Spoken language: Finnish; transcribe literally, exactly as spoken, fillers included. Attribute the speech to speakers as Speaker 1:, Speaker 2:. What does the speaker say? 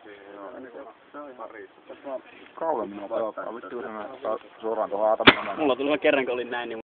Speaker 1: Kauan minua pelottaa. Vittu kun se suoraan tuohon aatamaan.
Speaker 2: Mulla tuli kerran kun olin näin, niin